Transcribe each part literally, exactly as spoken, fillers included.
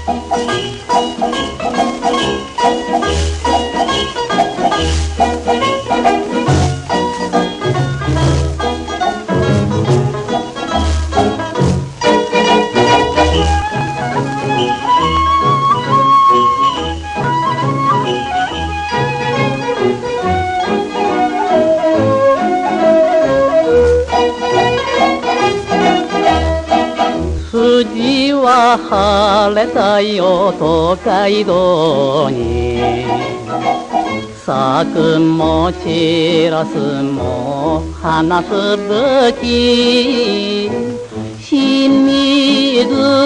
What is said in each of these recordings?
筋は晴れたよ東海道に咲くも散らすも花すぶき清水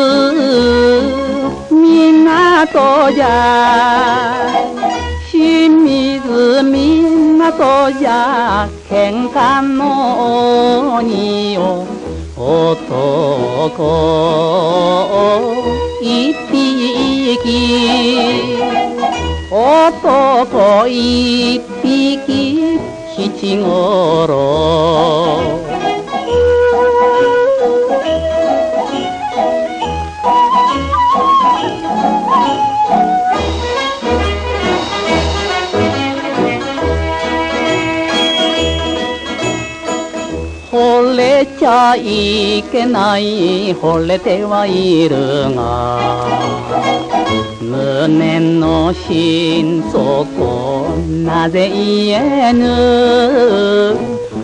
港じゃ清水港じゃ喧嘩の鬼よ男一匹男一匹七五郎惚れちゃいけない惚れてはいるが胸の心底なぜ言えぬ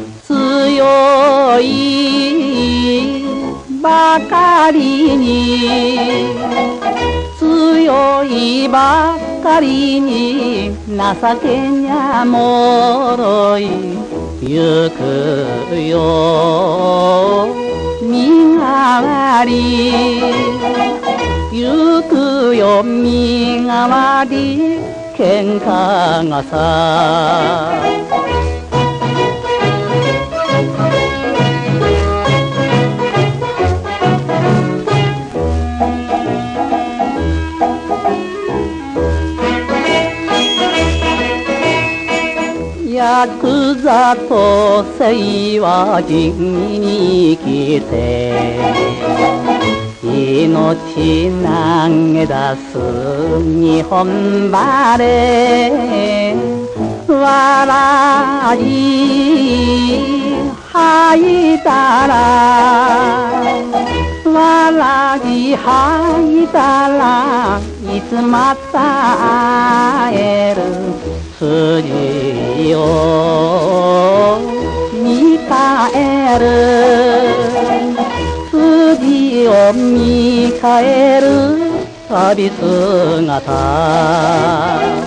強いばかりに強いばかりに情けにゃもろい行くよ身代わり行くよ身代わり喧嘩がさヤクザとせは地味に生きて命投げ出す日本バレー笑い吐いたら笑い吐いたらいつまた会える筋を見返る筋を見返る旅姿